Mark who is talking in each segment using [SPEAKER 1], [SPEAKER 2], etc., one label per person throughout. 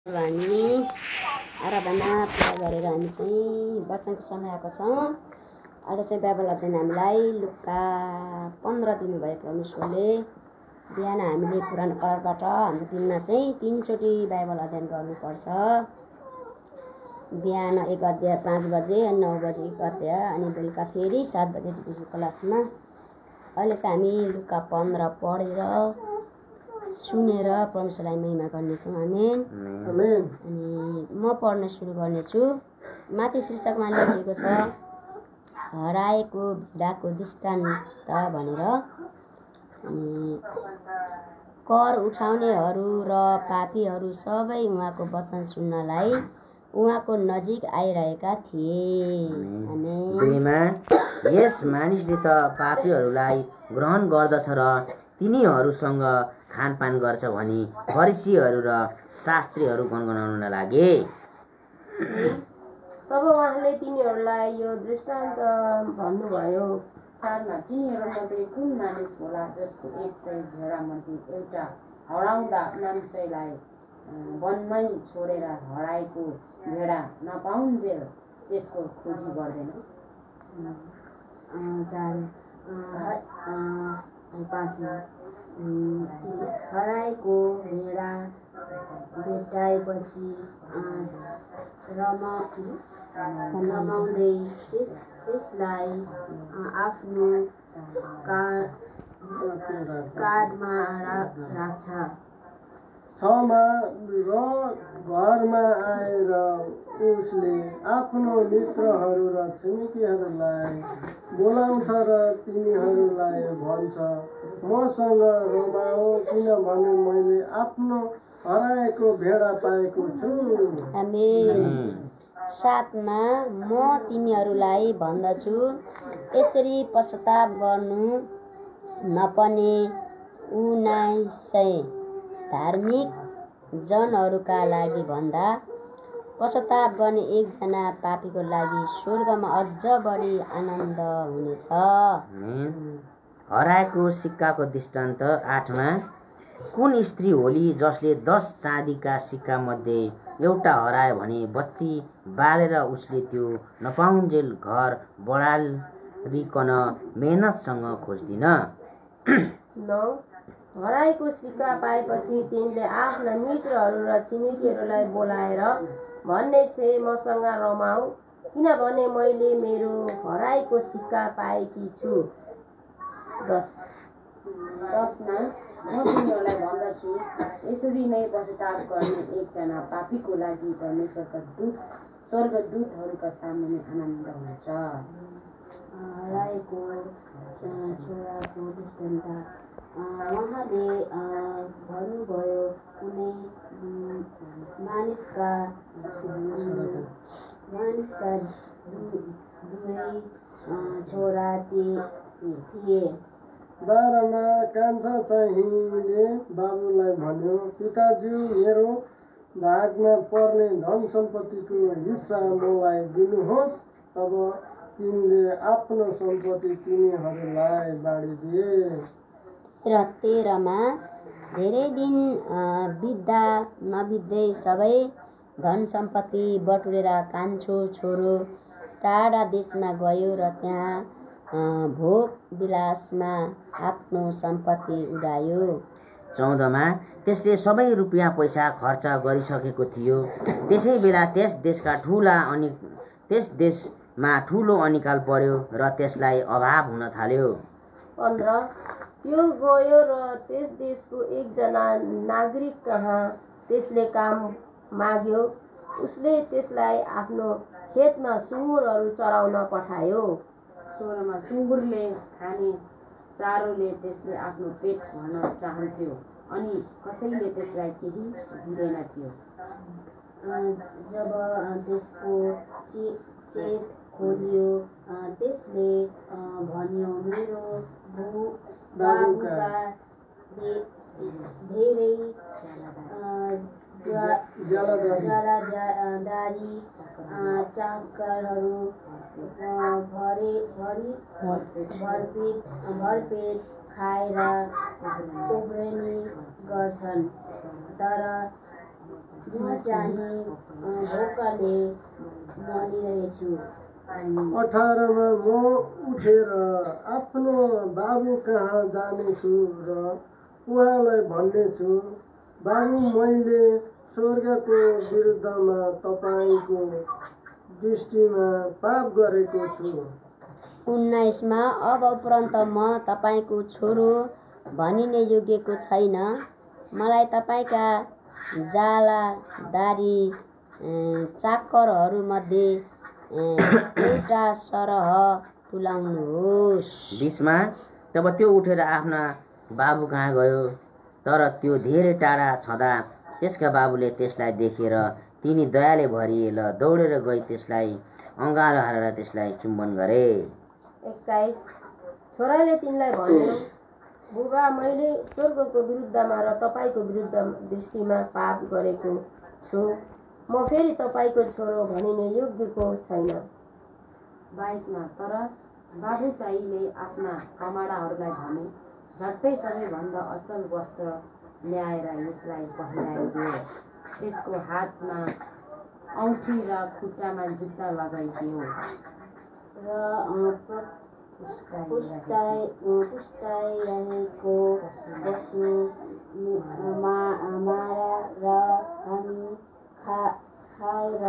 [SPEAKER 1] हामी आराधना पूरा गरेर हामी चाहिँ वचनको समय आएको छौँ। अहिले चाहिँ बाइबल अध्ययन हामीलाई लुका 15 दिनुभयो परमेश्वरले। बिहान हामीले पुरानो करारबाट हाम्रो दिनमा चाहिँ 3 चोटि बाइबल अध्ययन गर्नुपर्छ। बिहान 1 अध्याय 5 बजे अनि 9 बजे 1 अध्याय अनि बेलुका फेरि 7 बजे डिभिजन क्लासमा। अहिले चाहिँ हामी लुका 15 पढेर सुनेर परमेश्वरलाई महिमा गर्नेछौँ। आमेन आमेन। अनि म पढ्न सुरु गर्नेछु। माथि शीर्षकमा लेखिएको छ हराएको भेडाको दृष्टान्त भनेर। अनि कर उठाउनेहरू र पापीहरू सबै उहाँको वचन सुन्नलाई उहाँको नजिक आइरहेका थिए।
[SPEAKER 2] आमेन। यस मानिसले त पापीहरूलाई ग्रहण गर्दछ र तिनीहरूसँग खानपान गर्छ भनी फरिसीहरू र शास्त्रीहरू गनगनाउन लागे।
[SPEAKER 3] तब उहाँले तिनीहरूलाई यो दृष्टान्त भन्नुभयो।
[SPEAKER 4] चाडमा तिनीहरूमध्ये कुन मानिस होला जसको 100 भेडामध्ये एउटा हराउँदा 900लाई वनमै छोडेर हराएको भेडा नपाउन्जेल त्यसको खोजी गर्दैन।
[SPEAKER 3] हराएको भेडा भेटाएपछि रमाउँदै त्यसलाई आफ्नो काँधमा राख्छ।
[SPEAKER 5] छमा र घरमा आएर उसले आफ्नो मित्रहरू र छिमेकीहरूलाई बोलाउँछ र तिनीहरूलाई भन्छ, मसँग रमाऊ किनभने मैले आफ्नो हराएको भेडा पाएको छु।
[SPEAKER 1] आमेन। 7 मा म तिमीहरूलाई भन्दछु, यसरी पश्चाताप गर्नु नपर्ने 1900 धार्मिक जनहरूका लागि भन्दा पश्चाताप गर्ने एकजना पापीको लागि स्वर्गमा अझ बढी आनन्द हुनेछ।
[SPEAKER 2] हराएको सिक्काको दृष्टान्त 8 मा कुन स्त्री होली जसले 10 चाँदीका सिक्का मध्ये एउटा हरायो भने बत्ती बालेर उसले त्यो नपाउन्जेल घर बढारिकन मेहनतसँग खोज्दिन।
[SPEAKER 3] 9 हराएको सिक्का पाएपछि तिनले आफ्ना मित्रहरू र छिमेकीहरूलाई बोलाएर भन्ने छे, मसँग रमाऊ किनभने मैले मेरो हराएको सिक्का पाएकी छु। 10
[SPEAKER 4] मा म तिनीहरूलाई भन्दछु, यसरी नै पश्चाताप गर्ने एकजना पापीको लागि परमेश्वरका स्वर्गदूतहरूका सामुन्ने आनन्द हुन्छ।
[SPEAKER 3] हराएको छोराको दृष्टान्त उहाँले भन्नुभयो, कुनै मानिसका दुवै छोरा थिए।
[SPEAKER 5] 12 मा कान्छा चाहिँले बाबुलाई भन्यो, पिताज्यू, मेरो भागमा पर्ने धन सम्पत्तिको हिस्सा मलाई दिनुहोस्। तब तिनले आफ्नो सम्पत्ति तिनीहरूलाई बाँडिदिए।
[SPEAKER 1] र 13 मा धेरै दिन बित्दा नबित्दै सबै धन सम्पत्ति बटुलेर कान्छो छोरो टाढा देशमा गयो र त्यहाँ भोग विलासमा आफ्नो सम्पत्ति उडायो।
[SPEAKER 2] 14 मा त्यसले सबै रुपियाँ पैसा खर्च गरिसकेको थियो। त्यसै बेला त्यस देशमा ठुलो अनिकाल पर्यो र त्यसलाई अभाव हुन थाल्यो।
[SPEAKER 3] 15 त्यो गयो र त्यस देशको एकजना नागरिक कहाँ त्यसले काम माग्यो। उसले त्यसलाई आफ्नो खेतमा सुँगुरहरू चराउन पठायो।
[SPEAKER 4] 16 मा सुँगुरले खाने चारोले त्यसले आफ्नो पेट भर्न चाहन्थ्यो अनि कसैले त्यसलाई केही दिँदैन थियो।
[SPEAKER 3] जब त्यसको चेत खोलियो त्यसले भन्यो, मेरो बाबुका धेरै ज्यालादारी चाकरहरू भरपेट खाएर उब्रनी गर्छन्, तर
[SPEAKER 1] म चाहिँ भोकले मरिरहेछु।
[SPEAKER 5] 18 मा म उठेर आफ्नो बाबु कहाँ जानेछु र उहाँलाई भन्नेछु, बाबु, मैले स्वर्गको विरुद्धमा तपाईँको दृष्टिमा पाप गरेको छु।
[SPEAKER 1] 19 मा अब उपरान्त म तपाईँको छोरो भनिने योग्यको छैन। मलाई तपाईँका जालादारी चाकरहरूमध्ये एउटा सरह तुलाउनुहोस्।
[SPEAKER 2] 20 मा तब त्यो उठेर आफ्ना बाबु कहाँ गयो, तर त्यो धेरै टाढा छँदा त्यसका बाबुले त्यसलाई देखेर तिनी दयाले भरिए र दौडेर गई त्यसलाई अँगालो हालेर त्यसलाई चुम्बन गरे।
[SPEAKER 3] 21 छोराले तिनलाई भन्यो, बुबा, मैले स्वर्गको विरुद्धमा र तपाईँको विरुद्ध दृष्टिमा पाप गरेको छु। म फेरि तपाईँको छोरो भनिने योग्यको छैन।
[SPEAKER 4] 22 मा तर बाबु चाहिँले आफ्ना कमाडाहरूलाई भने, झट्टै सबैभन्दा असल वस्त्र ल्याएर यसलाई पहिराइदियो, त्यसको हातमा औँठी र खुट्टामा जुत्ता लगाइदियो
[SPEAKER 1] र पुस्ताइरहेको पशु मारा र हामी खाएर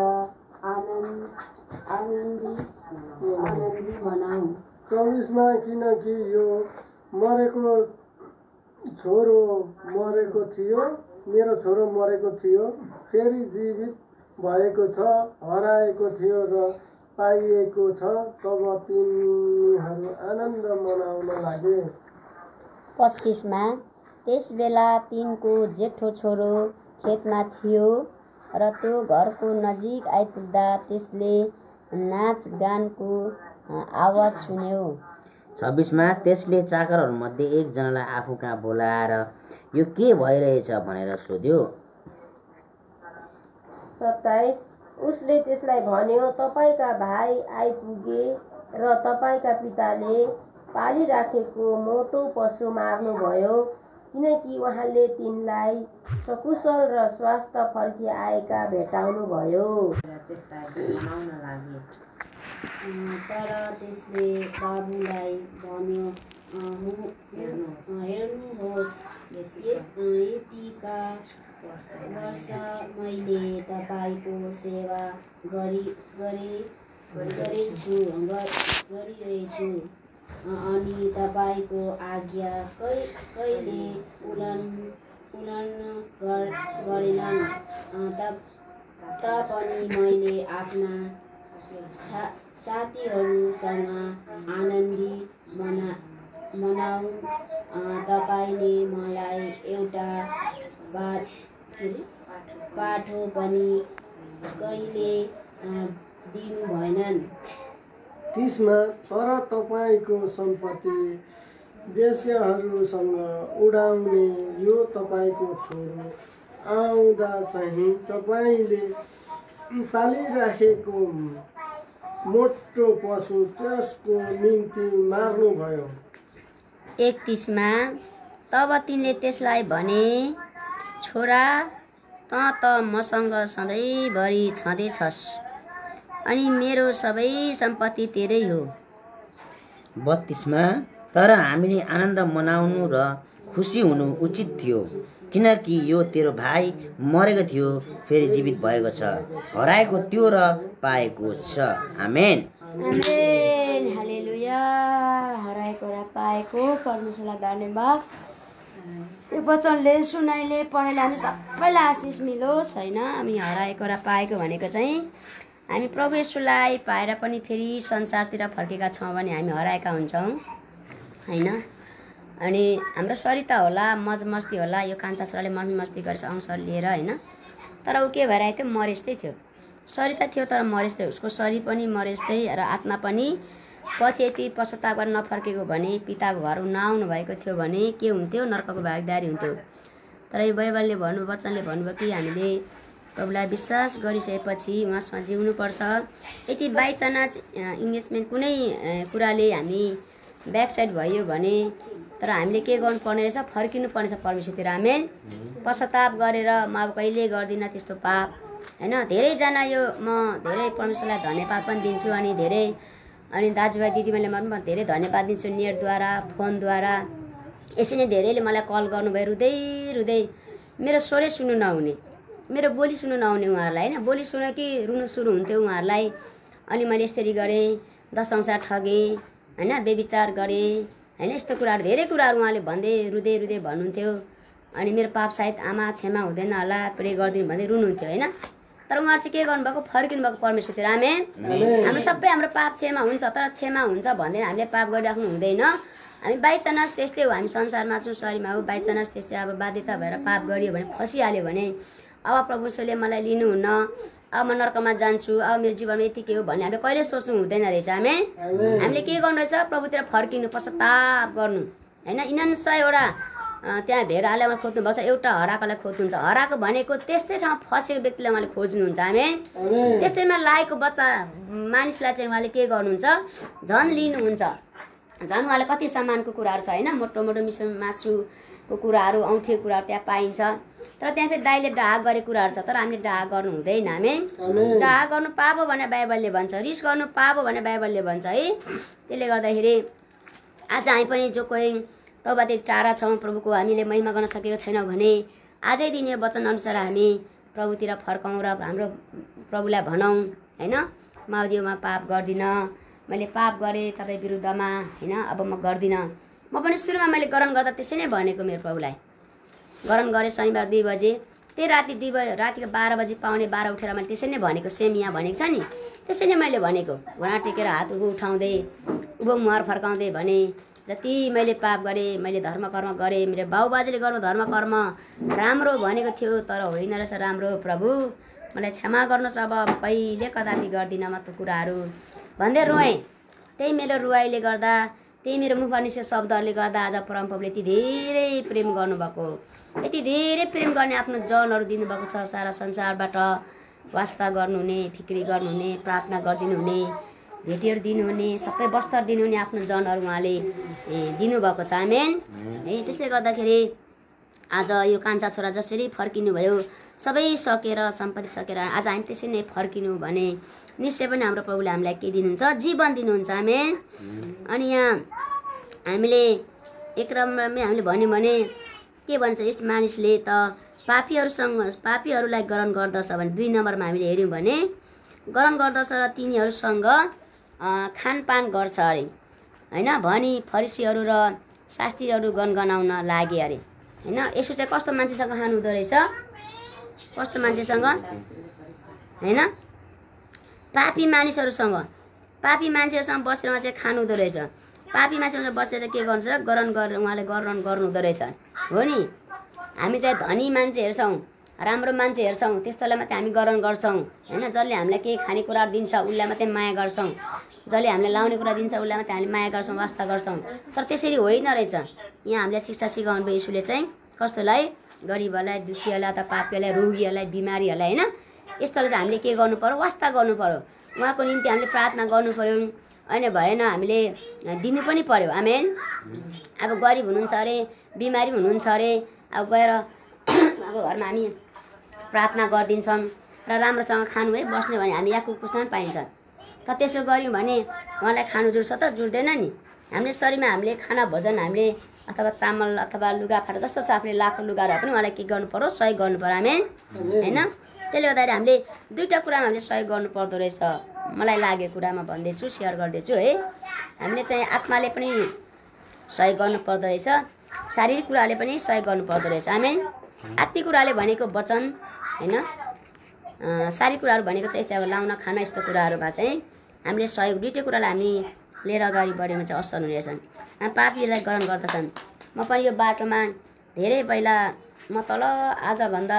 [SPEAKER 1] आनन्दी मनाऊ।
[SPEAKER 5] 24 मा किनकि यो मरेको छोरो मरेको थियो, मेरो छोरो मरेको थियो, फेरि जीवित भएको छ, हराएको थियो र पाइएको छ, तब तिनीहरू आनन्द मनाउन लागे।
[SPEAKER 1] 25 मा त्यसबेला तिनको जेठो छोरो खेतमा थियो र त्यो घरको नजिक आइपुग्दा त्यसले नाचगानको आवाज सुन्यो।
[SPEAKER 2] 26 मा त्यसले चाकरहरूमध्ये एकजनालाई आफू कहाँ बोलाएर यो के भइरहेछ भनेर सोध्यो।
[SPEAKER 3] 27 उसले त्यसलाई भन्यो, तपाईँका भाइ आइपुगे र तपाईँका पिताले पालिराखेको मोटो पशु मार्नुभयो, किनकि उहाँले तिनलाई सकुशल र स्वास्थ्य फर्किआएका भेटाउनुभयो।
[SPEAKER 4] त्यसलाई मनाउन लागे।
[SPEAKER 1] तर त्यसले बाबुलाई भन्यो, हेर्नुहोस्, यतिका वर्ष मैले तपाईँको सेवा गरिरहेछु अनि तपाईँको आज्ञा कहिले उल्लङ्घन गरेनन्। तापनि मैले आफ्ना साथीहरूसँग आनन्दी मनाऊ। तपाईँले मलाई एउटा पाठो पनि कहिले दिनु भएनन्।
[SPEAKER 5] 30 मा तर तपाईँको सम्पत्ति वेश्याहरूसँग उडाउने यो तपाईँको छोरो आउँदा चाहिँ तपाईँले पालिराखेको मोटो पशु त्यसको निम्ति मार्नुभयो।
[SPEAKER 1] 31 मा तब तिनले त्यसलाई भने, छोरा, त मसँग सधैँभरि छँदैछस् अनि मेरो सबै सम्पत्ति तेरै हो।
[SPEAKER 2] 32 मा तर हामीले आनन्द मनाउनु र खुसी हुनु उचित थियो, किनकि यो तेरो भाइ मरेको थियो, फेरि जीवित भएको छ, हराएको थियो र पाएको छ। आमेन
[SPEAKER 1] आमेन, हालेलुया। हराएको र पाएको परमेश्वरलाई धन्यवाद। यो वचनले सुनाइले पढाइले हामी सबैलाई आशिष मिलोस् होइन। हामी हराएको र पाएको भनेको चाहिँ हामी प्रभु येशूलाई पाएर पनि फेरि संसारतिर फर्केका छौँ भने हामी हराएका हुन्छौँ होइन। अनि हाम्रो शरीर त होला, मजमस्ती होला, यो कान्छा छोराले मजमस्ती गरेर अंश लिएर होइन, तर ऊ के भएर आएको थियो, मरेस्तै थियो। शरीर त थियो तर मरेस्तै, उसको शरीर पनि मरेस्तै र आत्मा पनि पछि यति पश्चाताप गरेर नफर्केको भने, पिताको घर नआउनु भएको थियो भने के हुन्थ्यो, नर्कको भागीदारी हुन्थ्यो। तर यो बाइबलले वचनले भन्नुभयो कि हामीले प्रभुलाई विश्वास गरिसकेपछि उहाँसँग जिउनुपर्छ। यदि बाइचान्स इङ्गेजमेन्ट कुनै कुराले हामी ब्याकसाइड भयो भने तर हामीले के गर्नुपर्ने रहेछ, फर्किनुपर्ने छ परमेश्वरतिर। आमेन। पश्चाताप गरेर म अब कहिले गर्दिनँ त्यस्तो पाप होइन। धेरैजना यो म धेरै परमेश्वरलाई धन्यवाद पनि दिन्छु, अनि दाजुभाइ दिदीबहिनीले पनि धेरै धन्यवाद दिन्छु। नेटद्वारा, फोनद्वारा यसरी नै धेरैले मलाई कल गर्नुभयो, रुँदै रुँदै मेरो स्वरै सुन्नु नहुने, मेरो बोली सुन्नु नहुने उहाँहरूलाई होइन। बोली सुन्यो कि रुनु सुरु हुन्थ्यो उहाँहरूलाई। अनि मैले यसरी गरेँ, दशंसा ठगेँ होइन, व्यभिचार गरेँ होइन, यस्तो कुराहरू धेरै कुराहरू उहाँले भन्दै रुँदै रुँदै भन्नुहुन्थ्यो। अनि मेरो पाप सायद आमा क्षमा हुँदैन होला, प्रे गरिदिनु भन्दै रुनुहुन्थ्यो होइन। तर उहाँहरू चाहिँ के गर्नुभएको, फर्किनु भएको परमेश्वरतिर। आमेन। हाम्रो सबै हाम्रो पाप क्षमा हुन्छ, तर क्षमा हुन्छ भन्दै हामीले पाप गरिराख्नु हुँदैन। हामी बाइचान्स त्यस्तै हो, हामी संसारमा छौँ, शरीरमा हो, बाइचान्स त्यस्तै अब बाध्यता भएर पाप गरियो भने, फसिहाल्यो भने अब प्रभुले मलाई लिनुहुन्न, अब म नर्कमा जान्छु, अब मेरो जीवनमा यति के हो भन्ने हामीले कहिले सोच्नु हुँदैन रहेछ। आमेन। हामीले के गर्नु रहेछ, प्रभुतिर फर्किनु, पश्चाताप गर्नु होइन। 99वटा त्यहाँ भेडालाई खोज्नु भएको छ, एउटा हराएकोलाई खोज्नुहुन्छ। हराएको भनेको त्यस्तै ठाउँ फसेको व्यक्तिलाई उहाँले खोज्नुहुन्छ। आमेन। त्यस्तैमा लागेको बच्चा मानिसलाई चाहिँ उहाँले के गर्नुहुन्छ, झन् लिनुहुन्छ। झन् उहाँले कति सामानको कुराहरू छ होइन, मोटो मोटो मिसो मासुको कुराहरू, औँठीको कुराहरू त्यहाँ पाइन्छ। तर त्यहाँ फेरि दाइले डाहा गरेको कुराहरू छ, तर हामीले डाहा गर्नु हुँदैन। आमेन। डाहा गर्नु पाप हो भने बाइबलले भन्छ, रिस गर्नु पाप हो भने बाइबलले भन्छ है। त्यसले गर्दाखेरि आज हामी पनि जो कोही प्रभुदेखि टाढा छौँ, प्रभुको हामीले महिमा गर्न सकेको छैनौँ भने आजै दिन यो वचनअनुसार हामी प्रभुतिर फर्काउँ र हाम्रो प्रभुलाई भनौँ होइन, म दियोमा पाप गर्दिनँ, मैले पाप गरेँ तपाईँ विरुद्धमा होइन, अब म गर्दिनँ। म पनि सुरुमा मैले ग्रहण गर्दा त्यसै नै भनेको मेरो प्रभुलाई। ग्रहण गरेँ शनिबार 2 बजे, त्यही रातिको 12 बजी पाउने 12 उठेर मैले त्यसै नै भनेको, सेम यहाँ भनेको छ नि, त्यसै नै मैले भनेको। घुँडा टेकेर हात उठाउँदै उभो मुहार फर्काउँदै भने, जति मैले पाप गरेँ, मैले धर्म कर्म गरेँ, मेरो बाबुबाजेले गर्नु धर्म कर्म राम्रो भनेको थियो, तर होइन रहेछ राम्रो, प्रभु मलाई क्षमा गर्नुहोस्, अब म कहिले कदापि गर्दिनँ म त्यो कुराहरू भन्दै रोएँ। त्यही मेरो रुवाईले गर्दा, त्यही मेरो मुखबाट निस्केको शब्दहरूले गर्दा आज परमप्रभुले यति धेरै प्रेम गर्नुभएको, यति धेरै प्रेम गर्ने आफ्नो जनहरू दिनुभएको छ। सारा संसारबाट वास्ता गर्नुहुने, फिक्री गर्नुहुने, प्रार्थना गरिदिनु हुने, भेटीहरू दिनुहुने, सबै वस्त्र दिनुहुने आफ्नो जनहरू उहाँले दिनुभएको छ। आमेन है। त्यसले गर्दाखेरि आज यो कान्छा छोरा जसरी फर्किनु भयो, सबै सकेर सम्पत्ति सकेर आज हामी त्यसरी नै फर्किनु भने निश्चय पनि हाम्रो प्रभुले हामीलाई के दिनुहुन्छ, जीवन दिनुहुन्छ। आमेन। अनि यहाँ हामीले एक नम्बरमै हामीले भन्यो भने के भन्छ, यस मानिसले त पापीहरूलाई ग्रहण गर्दछ भने 2 नम्बरमा हामीले हेऱ्यौँ भने ग्रहण गर्दछ र तिनीहरूसँग खानपान गर्छ अरे होइन। भनी फरिसीहरू र शास्त्रीहरू गनगनाउन लागे अरे होइन। यसो चाहिँ कस्तो मान्छेसँग खानु हुँदो रहेछ, कस्तो मान्छेसँग होइन, पापी मानिसहरूसँग, पापी मान्छेहरूसँग बसेर चाहिँ खानु हुँदो रहेछ। पापी मान्छेसँग बसेर चाहिँ के गर्नुहुन्छ, ग्रहण गरेर उहाँले ग्रहण गर्नु हुँदो रहेछ हो नि। हामी चाहिँ धनी मान्छे हेर्छौँ, राम्रो मान्छे हेर्छौँ, त्यस्तोलाई मात्रै हामी ग्रहण गर्छौँ होइन। जसले हामीलाई केही खानेकुराहरू दिन्छ उसलाई मात्रै माया गर्छौँ, जसले हामीलाई लाउने कुरा दिन्छ उसलाई मात्रै हामीले माया गर्छौँ, वास्ता गर्छौँ। तर त्यसरी होइन रहेछ। यहाँ हामीलाई शिक्षा सिकाउनु भयो यसुले चाहिँ, कस्तोलाई, गरिबहरूलाई, दुखीहरूलाई, अथवा पापीहरूलाई, रोगीहरूलाई, बिमारीहरूलाई होइन, यस्तोलाई चाहिँ हामीले के गर्नु पर्यो, वास्ता गर्नु पर्यो, उहाँको निम्ति हामीले प्रार्थना गर्नु पर्यो। अनि भएन हामीले दिनु पनि पर्यो। आमेन। अब गरिब हुनुहुन्छ अरे, बिमारी हुनुहुन्छ अरे, अब गएर अब घरमा हामी प्रार्थना गरिदिन्छौँ र राम्रोसँग खानु है बस्ने भने हामी यहाँ पुस्न पनि पाइन्छ। त त्यसो गऱ्यौँ भने उहाँलाई खानु जुर्छ त, जुर्दैन नि। हामीले शरीरमा हामीले खाना भोजन हामीले अथवा चामल अथवा लुगाफाटा जस्तो छ आफूले लाएको लुगाहरू पनि उहाँलाई के गर्नु पर्यो, सहयोग गर्नु पर्यो। आमेन होइन। त्यसले गर्दाखेरि हामीले 2टा कुरामा हामीले सहयोग गर्नु पर्दो रहेछ। मलाई लागेको कुरामा भन्दैछु, सेयर गर्दैछु है। हामीले चाहिँ आत्माले पनि सहयोग गर्नु पर्दो रहेछ, शारीरिक कुराले पनि सहयोग गर्नु पर्दो रहेछ। आमेन। आत्मिक कुराले भनेको वचन होइन, शारीरिक कुराहरू भनेको चाहिँ यस्तै अब लाउन खाना यस्तो कुराहरूमा चाहिँ हामीले सहयोग 2टै कुरालाई हामी लिएर अगाडि बढ्यौँ चाहिँ असल हुने रहेछन्। पापीलाई ग्रहण गर्दछन्। म पनि यो बाटोमा धेरै पहिला, म तल आजभन्दा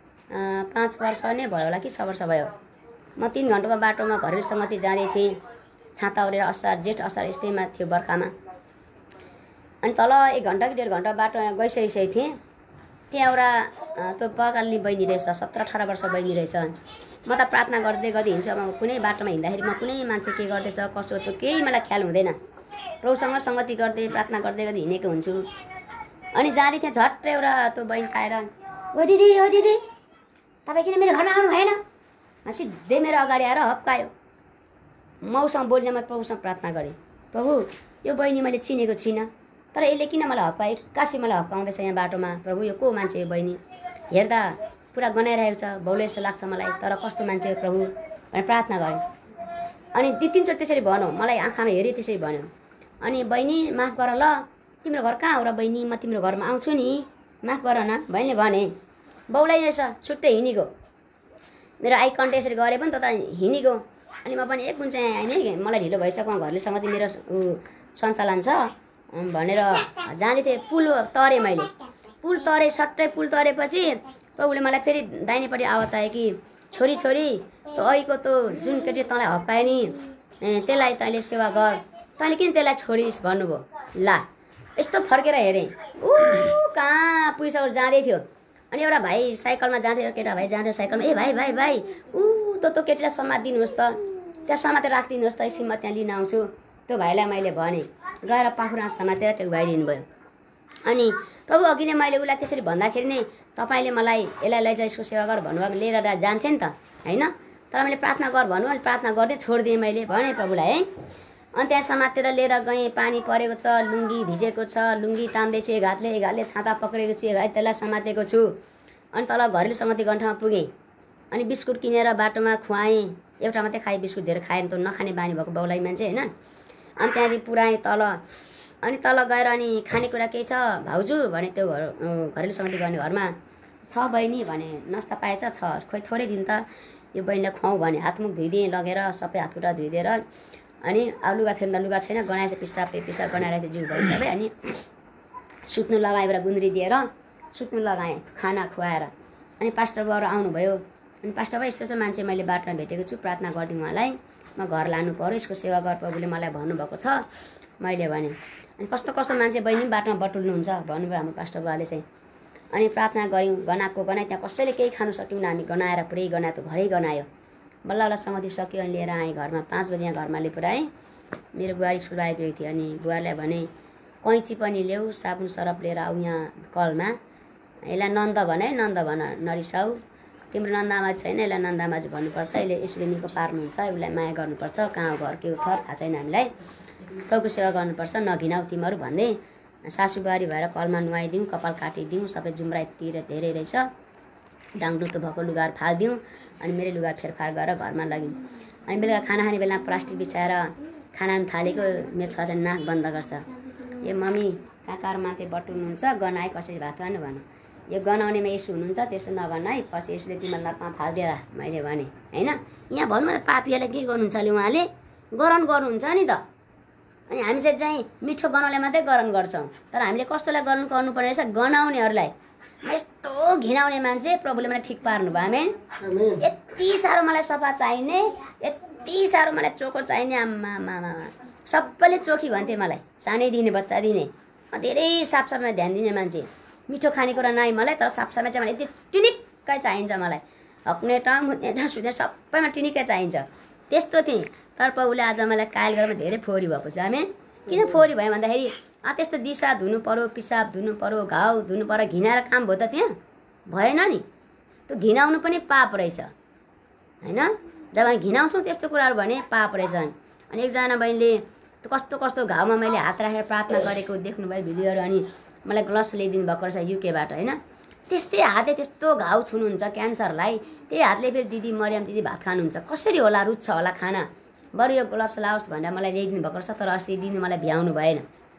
[SPEAKER 1] 5 वर्ष नै भयो होला कि 6 वर्ष भयो, म 3 घन्टाको बाटोमा घरेलु सङ्गति जाँदै थिएँ। छाता ओरेर जेठ असार यस्तैमा थियो बर्खामा। अनि तल 1 घन्टा कि 1.5 घन्टा बाटो गइसकेको थिएँ। त्यहाँ एउटा त्यो पकाल्ने बहिनी रहेछ, 17-18 वर्ष बहिनी रहेछ। म त प्रार्थना गर्दै गर्दै हिँड्छु। अब कुनै बाटोमा हिँड्दाखेरि म कुनै मान्छे के गर्दैछ कसो त्यो केही मलाई ख्याल हुँदैन। प्रभुसँग सङ्गति गर्दै प्रार्थना गर्दै गर्दै हिँडेको हुन्छु। अनि जाँदै थिएँ, झट्ट एउटा त्यो बहिनी आएर, ओ दिदी तपाईँ किन मेरो घरमा आउनु भएन? सिधै मेरो अगाडि आएर हप्कायो। मसँग बोल्न म प्रभुसँग प्रार्थना गरेँ, प्रभु यो बहिनी मैले चिनेको छिइनँ, तर यसले किन मलाई हप्कायो? एक्कासी मलाई हप्काउँदैछ यहाँ बाटोमा। प्रभु यो को मान्छे यो बहिनी? हेर्दा पुरा गनाइरहेको छ, बाउले जस्तो लाग्छ मलाई, तर कस्तो मान्छे हो प्रभु भनेर प्रार्थना गरेँ। अनि 2-3 चोटि त्यसरी भन्यो, मलाई आँखामा हेरेँ त्यसरी भन्यो। अनि बहिनी माफ गर ल, तिम्रो घर कहाँ हो र बहिनी? म तिम्रो घरमा आउँछु नि, माफ गर न बहिनीले भने। बाउलाई रहेछ छुट्टै हिँडिगयो। मेरो आई कन्ट्याक्ट यसरी गरे पनि त हिँडिगयो। अनि म पनि एक कुन चाहिँ आएँ, मलाई ढिलो भइसक्यो, घरले सङ्गति मेरो सञ्चालन छ भनेर जाँदै थिएँ। पुल तरेँ मैले, पुल तरेँ, सट्टै पुल तरेपछि प्रभुले मलाई फेरि दाहिनेपट्टि आवाज आयो कि छोरी त अहिको त जुन केटी तँलाई हप्कायो नि त्यसलाई तैँले सेवा गर, तैँले किन त्यसलाई छोडिस् भन्नुभयो। ला यस्तो फर्केर हेरेँ, कहाँ पुगिसकेर जाँदै थियो। अनि एउटा भाइ साइकलमा जाँदै, केटा भाइ जाँदै साइकलमा, ए भाइ त केटीलाई समातिदिनुहोस् त, त्यहाँ समातेर राखिदिनुहोस् त, एकछिन म त्यहाँ लिन आउँछु। त्यो भाइलाई मैले भने, गएर पाखुरा समातेर टेउभाइदिनु भयो। अनि प्रभु अघि नै मैले उसलाई त्यसरी भन्दाखेरि नै तपाईँले मलाई यसलाई लैजा, यसको सेवा गर भन्नुभयो, लिएर जान्थेँ नि त होइन। तर मैले प्रार्थना गर भन्नु, अनि प्रार्थना गर्दै छोडिदिएँ मैले भने प्रभुलाई है। अनि त्यहाँ समातेर लिएर गएँ, पानी परेको छ, लुङ्गी भिजेको छ, लुङ्गी तान्दैछु, एघारले छाता पक्रेको छु, एघारले त्यसलाई समातेको छु। अनि तल घरेलु सङ्गति गर्ने ठाउँमा पुगेँ। अनि बिस्कुट किनेर बाटोमा खुवाएँ, एउटा मात्रै खाएँ, बिस्कुट धेरै खाएँ, त नखाने बानी भएको बाउलाई मान्छे होइन। अनि त्यहाँदेखि पुऱ्याएँ तल। अनि तल गएर अनि खानेकुरा केही छ भाउजू भने, त्यो घरेलु सङ्गति गर्ने घरमा छ बहिनी भने, नास्ता पाएछ? छ, खोइ थोरै दिन त यो बहिनीलाई खुवाउँ भने हातमुख धोइदिएँ लगेर, सबै हातखुट्टा धोइदिएर। अनि अब लुगा फेर्दा लुगा छैन, गनाएछ, पिसाब गनाएर जिउ भयो सबै। अनि सुत्नु लगाएर गुन्द्री दिएर सुत्नु लगाएँ खाना खुवाएर। अनि पास्टर बाबु आउनुभयो। अनि पास्टर बाबु यस्तो मान्छे मैले बाटोमा भेटेको छु, प्रार्थना गरिदिउँ उहाँलाई, म घर लानु पऱ्यो, यसको सेवा गर प्रभुले मलाई भन्नुभएको छ। मैले भने, अनि कस्तो मान्छे बहिनी बाटोमा बटुल्नुहुन्छ भन्नुभयो हाम्रो पास्टर बाबुले चाहिँ। अनि प्रार्थना गऱ्यौँ, गनाएँ, त्यहाँ कसैले केही खानु सक्यौँ हामी, गनाएर पुरै गनायो, त घरै गनायो। बल्ल सङ्गति सक्यो। अनि लिएर आएँ घरमा, 5 बजी यहाँ घरमा पुऱ्याएँ। मेरो बुहारी स्कुल आइपुगेको थियो। अनि बुहारीलाई भने कैँची पनि ल्याऊ, साबुन सरफ लिएर आऊ यहाँ कलमा, यसलाई नन्द भन है, नन्द भन, नरिसाऊ, तिम्रो नन्दामा छैन, यसलाई नन्दामाझी भन्नुपर्छ, यसले यसले निको पार्नुहुन्छ, उसलाई माया गर्नुपर्छ, कहाँ घर के थर थाहा छैन हामीलाई, प्रभुको सेवा गर्नुपर्छ, नघिनाऊ तिमीहरू भन्दै सासू बुहारी भएर कलमा नुहाइदिउँ, कपाल काटिदिउँ, सबै जुम्रातिर धेरै रहेछ, डाङडुतो भएको लुगाहरू फालिदिउँ। अनि मेरो लुगा फेरफार गरेर घरमा लग्यौँ। अनि बेलुका खाना खाने बेला प्लास्टिक बिछाएर खाना थालेको, मेरो छोरा चाहिँ नाक बन्द गर्छ, यो मम्मी काकार मान्छे बटुल्नुहुन्छ, गनाए कसरी भात खानु भन, यो गनाउनेमा यसो हुनुहुन्छ, त्यसो नभन है, पछि यसले तिमीलाई नाकमा फालिदिएर मैले भने होइन। यहाँ भन्नु त पापीहरूलाई के गर्नुहुन्छ अरे, उहाँले गरन गर्नुहुन्छ नि त। अनि हामी चाहिँ मिठो गनाउने मात्रै गरन गर्छौँ, तर हामीले कस्तोलाई गरन गर्नुपर्ने रहेछ, गनाउनेहरूलाई। यस्तो घिनाउने मान्छे प्रभुले मलाई ठिक पार्नुभयो। आमेन। यति साह्रो मलाई सफा चाहिने, यति साह्रो मलाई चोखो चाहिने, आमा सबैले चोखी भन्थे मलाई, सानै दिने बच्चा दिने, धेरै साफसफाइमा ध्यान दिने मान्छे। मिठो खानेकुरा नआइ मलाई, तर साफसफाइ चाहिँ मलाई यति टिनिक्कै चाहिन्छ, मलाई हक्ने ठाउँ मुत्ने ठाउँ सुत्ने सबैमा टिनिक्कै चाहिन्छ, त्यस्तो थिएँ। तर प्रभुले आज मलाई कायल गरेर धेरै फोहोरी भएको छ। आमेन। किन फोहोरी भयो भन्दाखेरि त्यस्तो दिशा धुनु पऱ्यो, पिसाब धुनु पऱ्यो, घाउ धुनु पऱ्यो, घिनाएर काम भयो त त्यहाँ भएन नि। त्यो घिनाउनु पनि पाप रहेछ होइन। जब हामी घिनाउँछौँ त्यस्तो कुराहरू भने पाप रहेछ। अनि एकजना बहिनीले कस्तो घाउमा मैले हात राखेर प्रार्थना गरेको देख्नुभयो भिडियोहरू। अनि मलाई ग्लोभ्स ल्याइदिनु भएको रहेछ युकेबाट होइन। त्यस्तै हातले त्यस्तो घाउ छुनुहुन्छ क्यान्सरलाई, त्यही हातले फेरि दिदी मरियम दिदी भात खानुहुन्छ, कसरी होला, रुच्छ होला खाना, बरु यो ग्लोभ्स लाओस् भनेर मलाई ल्याइदिनु भएको रहेछ। तर अस्ति दिनु मलाई भ्याउनु भएन।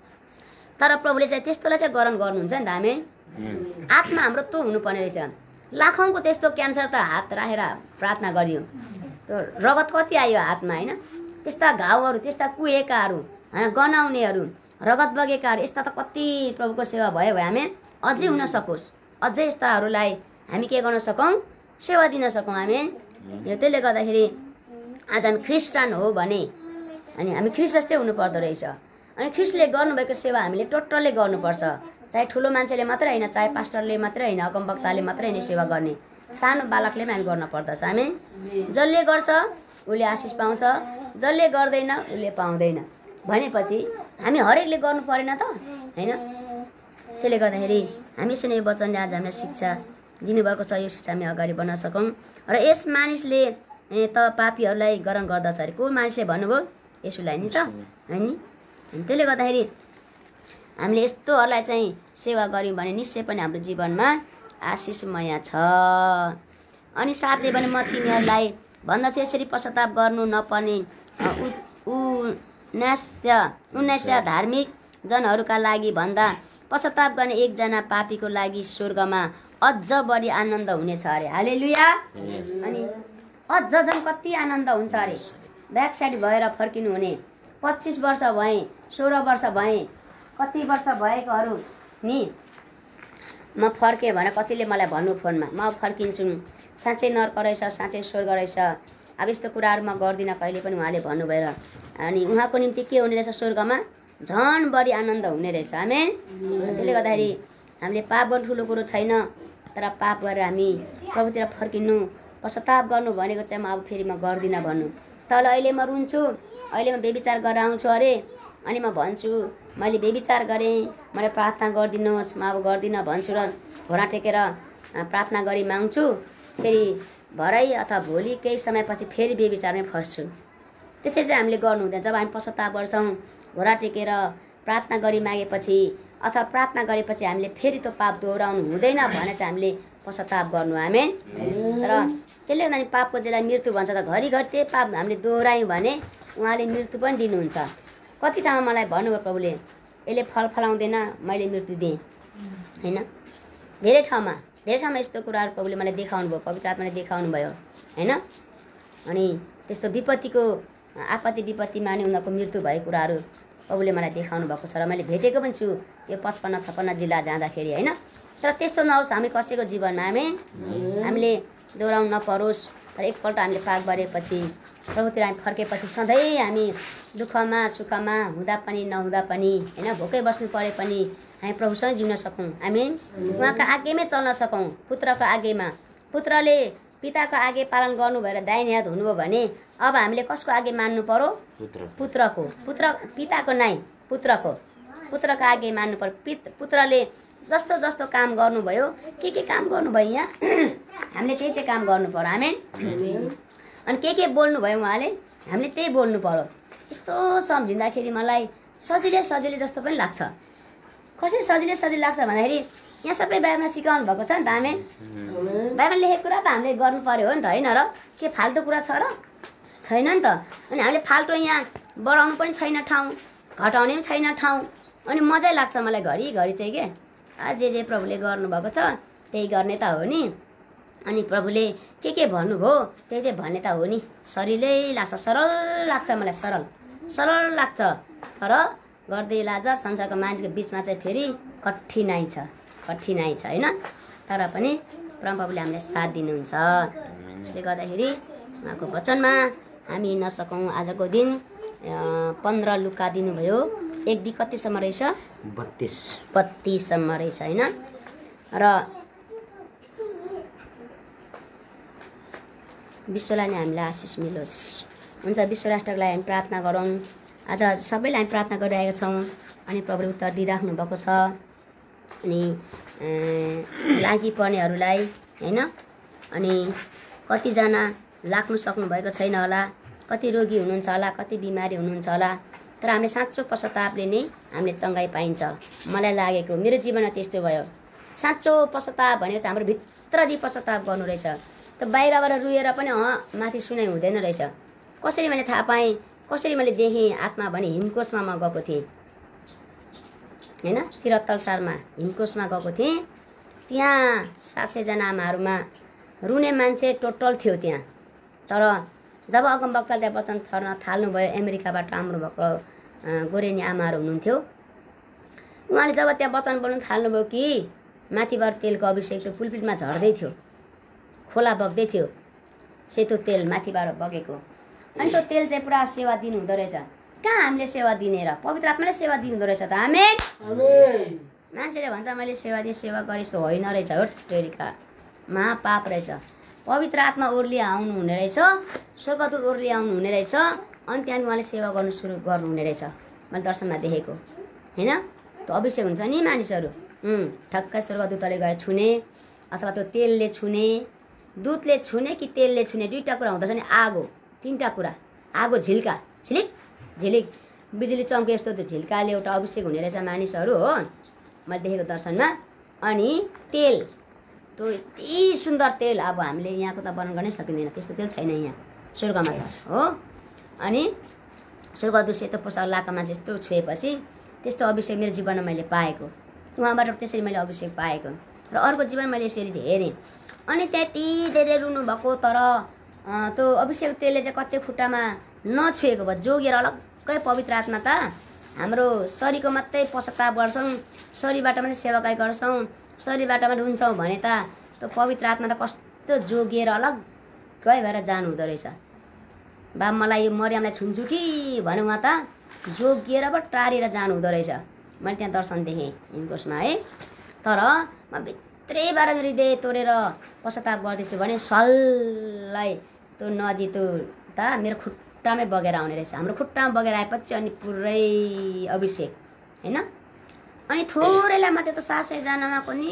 [SPEAKER 1] तर प्रभुले चाहिँ त्यस्तोलाई चाहिँ गरन गर्नुहुन्छ नि त। हामी आत्मा हाम्रो त्यो हुनुपर्ने रहेछ। लाखौँको त्यस्तो क्यान्सर त हात राखेर प्रार्थना गरियो, त्यो रगत कति आयो हातमा होइन। त्यस्ता घाउहरू, त्यस्ता कुहेकाहरू होइन, गनाउनेहरू, रगत बगेकाहरू, यस्ता त कति प्रभुको सेवा भयो हामी अझै हुन सकोस्, अझै यस्ताहरूलाई हामी के गर्न सकौँ, सेवा दिन सकौँ। हामी त्यसले गर्दाखेरि आज हामी ख्रिस्टान हो भने अनि हामी ख्रिस्ट जस्तै हुनुपर्दो रहेछ। अनि ख्रिस्टले गर्नुभएको सेवा हामीले टोटल्ली गर्नुपर्छ। चाहे ठुलो मान्छेले मात्रै होइन, चाहे पास्टरले मात्रै होइन, अगमवक्ताले मात्रै होइन सेवा गर्ने, सानो बालकले पनि हामी गर्न पर्दछ। हामी जसले गर्छ उसले आशिष पाउँछ, जसले गर्दैन उसले पाउँदैन भनेपछि हामी हरेकले गर्नु परेन त होइन। त्यसले गर्दाखेरि हामी यसरी यो वचनले आज हामीलाई शिक्षा दिनुभएको छ। यो शिक्षा हामी अगाडि बढ्न सकौँ। र यस मानिसले त पापीहरूलाई ग्रहण गर्दछ अरे। को मानिसले भन्नुभयो? यसुलाई नि त होइन नि। त्यसले गर्दाखेरि हामीले यस्तोहरूलाई चाहिँ सेवा गऱ्यौँ भने निश्चय पनि हाम्रो जीवनमा आशिषमय छ। अनि साथले भने म तिमीहरूलाई भन्दछु यसरी पश्चाताप गर्नु नपर्ने 19 धार्मिक जनहरूका लागि भन्दा पश्चाताप गर्ने एकजना पापीको लागि स्वर्गमा अझ बढी आनन्द हुनेछ अरे। हालेलुया। अनि अझ झन् कति आनन्द हुन्छ अरे। ब्याक साइड भएर फर्किनु हुने 25 वर्ष भए 16 वर्ष भए कति वर्ष भएकोहरू नि म फर्केँ भने कतिले मलाई भन्नु फोनमा म फर्किन्छु, साँच्चै नर्क रहेछ, साँच्चै स्वर्ग रहेछ, अब यस्तो कुराहरू म गर्दिनँ कहिले पनि उहाँले भन्नुभएर। अनि उहाँको निम्ति के हुने रहेछ? स्वर्गमा झन् बढी आनन्द हुने रहेछ। आमेन। त्यसले गर्दाखेरि हामीले पाप गर्नु ठुलो कुरो छैन, तर पाप गरेर हामी प्रभुतिर फर्किनु पश्चाताप गर्नु भनेको चाहिँ म अब फेरि म गर्दिनँ भन्नु। तर अहिले म रुन्छु, अहिले म बेविचार गरेर आउँछु अरे, अनि म भन्छु मैले बेविचार गरेँ, मलाई प्रार्थना गरिदिनुहोस्, म अब गर्दिनँ भन्छु र घोडा टेकेर प्रार्थना गरी माग्छु, फेरि भरै अथवा भोलि केही समयपछि फेरि बेविचारमै फस्छु। त्यसै चाहिँ हामीले गर्नु हुँदैन। जब हामी पश्चाताप गर्छौँ, घोडा टेकेर प्रार्थना गरी मागेपछि अथवा प्रार्थना गरेपछि हामीले फेरि त्यो पाप दोहोऱ्याउनु हुँदैन भने चाहिँ हामीले पश्चाताप गर्नु। आमेन। र त्यसले गर्दा पापको जेलाई मृत्यु भन्छ त घरिघरि त्यही पाप हामीले दोहोऱ्यायौँ भने उहाँले मृत्यु पनि दिनुहुन्छ। कति ठाउँमा मलाई भन्नुभयो प्रभुले यसले फल फलाउँदैन, मैले मृत्यु दिएँ होइन। धेरै ठाउँमा यस्तो कुराहरू प्रभुले मलाई देखाउनु भयो, पवित्र आत्माले देखाउनु भयो होइन। अनि त्यस्तो विपत्तिको आपत्ति विपत्तिमा नै उनीहरूको मृत्यु भएको कुराहरू प्रभुले मलाई देखाउनु भएको छ र मैले भेटेको पनि छु यो 55-56 जिल्ला जाँदाखेरि होइन। तर त्यस्तो नहोस् हामी कसैको जीवनमा। हामीले दोहोऱ्याउनु नपरोस्। र एकपल्ट हामीले पाप गरेपछि प्रभुतिर हामी फर्केपछि सधैँ हामी दुःखमा सुखमा हुँदा पनि नहुँदा पनि होइन, भोकै बस्नु परे पनि हामी प्रभुसँग जिउन सकौँ। आमेन। उहाँको आज्ञामै चल्न सकौँ, पुत्रको आज्ञामा। पुत्रले पिताको आज्ञा पालन गर्नु भएर दाहिने हात हुनुभयो भने अब हामीले कसको आज्ञा मान्नु पर्यो? पुत्रको। पिताको नाइ पुत्रको आज्ञा मान्नु पर्यो। पुत्रले जस्तो जस्तो काम गर्नुभयो, के काम गर्नुभयो यहाँ हामीले त्यही काम गर्नु पर्यो। आमेन। अनि के बोल्नुभयो उहाँले हामीले त्यही बोल्नु पर्यो। यस्तो सम्झिँदाखेरि मलाई सजिलै जस्तो पनि लाग्छ। कसरी सजिलै लाग्छ भन्दाखेरि यहाँ सबै बाइबलमा सिकाउनु भएको छ नि त। आमेन। बाइबलमा लेखेको कुरा त हामीले गर्नु पर्यो हो नि त होइन र? के फाल्टो कुरा छ र? छैन नि त। अनि हामीले फाल्टो यहाँ बढाउनु पनि छैन ठाउँ, घटाउने पनि छैन ठाउँ। अनि मजै लाग्छ मलाई घरिघरि चाहिँ के जे प्रभुले गर्नुभएको छ त्यही गर्ने त हो नि। अनि प्रभुले के भन्नुभयो त्यही भन्ने त हो नि। सजिलै लाग्छ, सरल लाग्छ मलाई, सरल लाग्छ। तर गर्दै लाज संसारको मानिसको बिचमा चाहिँ फेरि कठिनाइ छ होइन। तर पनि परमप्रभुले हामीलाई साथ दिनुहुन्छ। त्यसले गर्दाखेरि उहाँको वचनमा हामी नसकौँ। आजको दिन 15 लुका दिनुभयो, 1 कतिसम्म रहेछ? 32 सम्म रहेछ होइन। र विश्वलाई नै हामीलाई आशिष मिलोस्। हुन्छ, विश्व राष्ट्रको लागि हामी प्रार्थना गरौँ। आज सबैलाई हामी प्रार्थना गरिरहेका छौँ अनि प्रभुले उत्तर दिइराख्नु भएको छ। अनि लागि पर्नेहरूलाई होइन, अनि कतिजना लाग्नु सक्नुभएको छैन होला, कति रोगी हुनुहुन्छ होला, कति बिमारी हुनुहुन्छ होला, तर हामीले साँचो पश्चातापले नै हामीले चङ्गाइ पाइन्छ। मलाई लागेको मेरो जीवनमा त्यस्तो भयो। साँचो पश्चाताप भनेको चाहिँ हाम्रो भित्रदेखि पश्चाताप गर्नु रहेछ। त बाहिरबाट रुएर पनि माथि सुनाइ हुँदैन रहेछ। कसरी मैले थाहा पाएँ, कसरी मैले देखेँ आत्मा भने हिमकोशमा म गएको थिएँ होइन। 73 सालमा हिमकोशमा गएको थिएँ। त्यहाँ 700 जना आमाहरूमा रुने मान्छे टोटल थियो त्यहाँ। तर जब अगमवक्ताले त्यहाँ वचन थर्न थाल्नुभयो, अमेरिकाबाट आउनु भएको गोरेनी आमाहरू हुनुहुन्थ्यो, उहाँले जब त्यहाँ वचन बोल्नु थाल्नुभयो कि माथिबाट तेलको अभिषेक त्यो पुलपिटमा झर्दै थियो, खोला बग्दै थियो, सेतो तेल माथिबाट बगेको। अनि त्यो तेल चाहिँ पुरा सेवा दिनु हुँदो रहेछ। कहाँ हामीले सेवा दिने र? पवित्र आत्माले सेवा दिनुहुँदो रहेछ त। आमेन। मान्छेले भन्छ मैले सेवा दिएँ, सेवा गरेँ, यस्तो होइन रहेछ हो। टेरिका महापाप रहेछ। पवित्र आत्मा ओर्ली आउनु हुने रहेछ, स्वर्गदूत ओर्ली आउनु हुने रहेछ, अनि त्यहाँदेखि उहाँले सेवा गर्नु सुरु गर्नुहुने रहेछ। मैले दर्शनमा देखेको होइन। त्यो अभिषेक हुन्छ नि मानिसहरू ठक्कै स्वर्गदूतले गएर छुने अथवा त्यो तेलले छुने, दुधले छुने कि तेलले छुने, दुईवटा कुरा हुँदछ नि। आगो, तिनवटा कुरा, आगो झिल्का, झिलिक झिलिक, बिजुली चम्के यस्तो त्यो झिल्काले एउटा अभिषेक हुने रहेछ मानिसहरू हो, मैले देखेको दर्शनमा। अनि तेल, त्यो यति सुन्दर तेल, अब हामीले यहाँको त वर्णन गर्नै सकिँदैन, त्यस्तो तेल छैन यहाँ, स्वर्गमा छ हो। अनि स्वर्गदूत सेतो पोसाक लाएका मान्छे यस्तो छुएपछि त्यस्तो अभिषेक मेरो जीवनमा मैले पाएको, उहाँबाट त्यसरी मैले अभिषेक पाएको। र अर्को जीवन मैले यसरी हेरेँ। अनि त्यति धेरै रुनु भएको, तर त्यो अभिषेक तेलले चाहिँ कति खुट्टामा नछुएको भयो, जोगिएर अलग्गै पवित्र आत्मा त हाम्रो शरीरको मात्रै पश्चाताप गर्छौँ, शरीरबाट मात्रै सेवाकाई गर्छौँ, शरीरबाट मात्रै रुन्छौँ भने त त्यो पवित्र आत्मा त कस्तो जोगिएर अलग्गै भएर जानु हुँदो रहेछ। बा मलाई यो मरियमलाई छुन्छु कि भने उहाँ त जोगिएर पो टारेर जानु हुँदो रहेछ। मैले त्यहाँ दर्शन देखेँ हिमकोशमा है। तर म भित्रैबाट हृदय तोडेर पश्चाताप गर्दैछु भने सल्लाई त्यो नदी त्यो त मेरो खुट्टामै बगेर आउने रहेछ। हाम्रो खुट्टामा बगेर आएपछि अनि पुरै अभिषेक होइन। अनि थोरैलाई मात्रै त 700जनामा पनि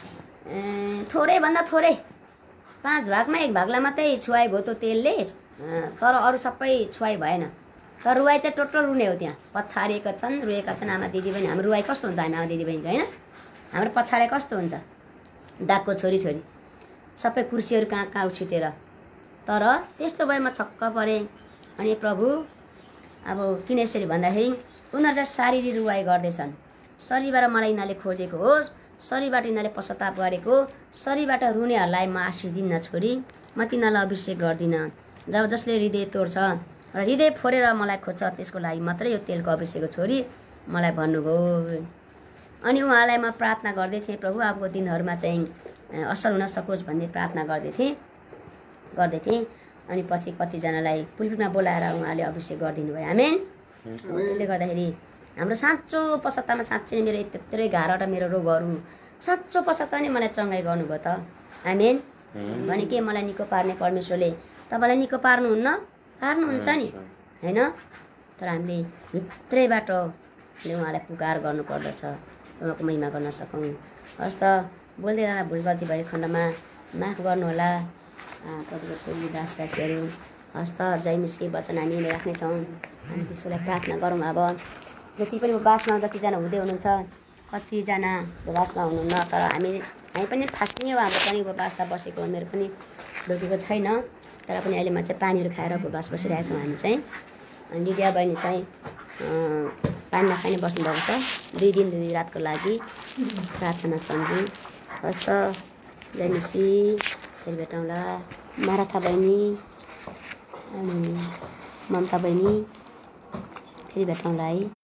[SPEAKER 1] थोरैभन्दा थोरै 5 भागमा 1 भागलाई मात्रै छुवाइ भयो त्यो तेलले, तर अरू सबै छुवाइ भएन। तर रुवाई चाहिँ टोटल रुने हो। त्यहाँ पछाडिएका छन्, रुएका छन् आमा दिदीबहिनी। हाम्रो रुवाई कस्तो हुन्छ हामी आमा दिदीबहिनीको होइन, हाम्रो पछाडि कस्तो हुन्छ, डाकको छोरी सबै कुर्सीहरू कहाँ कहाँ उछिटेर। तर त्यस्तो भए म छक्क परेँ। अनि प्रभु अब किन यसरी भन्दाखेरि उनीहरू चाहिँ शारीरिक रुवाई गर्दैछन्, शरीरबाट मलाई यिनीहरूले खोजेको होस्, शरीरबाट यिनीहरूले पश्चाताप गरेको, शरीरबाट रुनेहरूलाई म आशिष दिन्न छोरी, म तिनीहरूलाई अभिषेक गर्दिनँ। जब जसले हृदय तोड्छ र हृदय फोरेर मलाई खोज्छ त्यसको लागि मात्रै यो तेलको अभिषेकको छोरी मलाई भन्नुभयो। अनि उहाँलाई म प्रार्थना गर्दै थिएँ, प्रभु अबको दिनहरूमा चाहिँ असल हुन सकोस् भन्ने प्रार्थना गर्दै थिएँ। अनि पछि कतिजनालाई पुलपिटमा बोलाएर उहाँले अभिषेक गरिदिनु भयो। आमेन। त्यसले गर्दाखेरि हाम्रो साँचो पश्चातापमा साँच्चै मेरो यत्रै गाह्रो मेरो रोगहरू साँचो पश्चाताप नै मलाई चङ्गाइ गर्नुभयो त। आमेन। भने के मलाई निको पार्ने परमेश्वरले तपाईँलाई निको पार्नुहुन्छ नि होइन। तर हामीले भित्रैबाट उहाँलाई पुकार गर्नुपर्दछ, उहाँको महिमा गर्न सकौँ। हस् त, बोल्दै जाँदा भुल गल्ती भएको खण्डमा माफ गर्नुहोला प्रभुको छोरी दास दासीहरू। हस् त, जय मिसी वचन हामीले राख्नेछौँ। हामी विश्वलाई प्रार्थना गरौँ। अब जति पनि बासमा जतिजना हुँदै हुनुहुन्छ, कतिजना उपवासमा हुनुहुन्न, तर हामी पनि फास्टिङै हो। हाम्रो पनि उपवासमा बसेको, मेरो पनि ढोकेको छैन, तर पनि अहिले म चाहिँ पानीहरू खाएर उपवास बसिरहेको छौँ हामी चाहिँ। अनि लिडिया बहिनी चाहिँ पानी नखाइ नै बस्नुभएको छ 2 दिन 2 रातको लागि प्रार्थना सम्झौँ। हस् त, जय मिसी, फेरि भेटौँला। माराथा बहिनी अनि ममता बहिनी, फेरि भेटौँला है।